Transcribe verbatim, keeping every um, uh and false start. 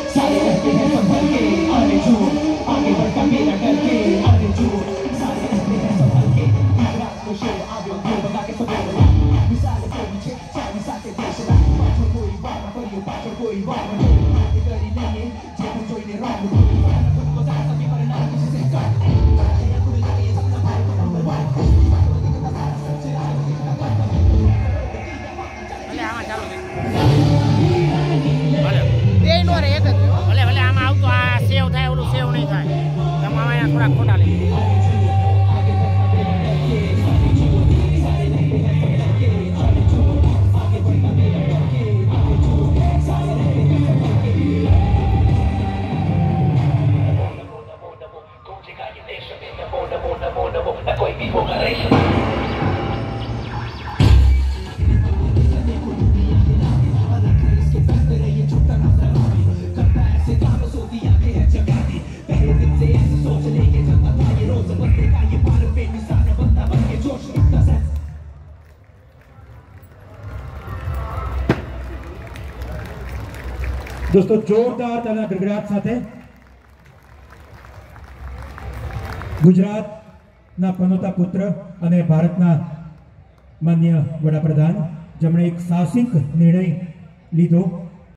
सारे रहते हैं संभल के अरे झूठ आगे बढ़ता मेरा डर के अरे झूठ सारे रहते हैं संभल के रात को शेर आगे उठो बता के सब मिसाल के पीछे चार मिसाल से देश रा पाछो कोई बात पर ये पाछो कोई बात बात करी नहीं है जे तुम कोई ने रॉन्ग खुद को जान सभी पर ना किसी से कर या खुद लगे ये सपना भाई को नंबर वन ભલે આમાં ચાલો ભલે બે નો રે એક જ ભલે ભલે આમાં આવતો આ સેવ થાય ઓલું સેવ નહીં થાય તમારે અહીંયા થોડા ખોટા લે दोस्तों जोरदार ताला गड़गड़ाट साथे गुजरात ना पनोता पुत्र अने भारतना मान्य वडाप्रधान जेमणे एक साहसिक निर्णय लीधो।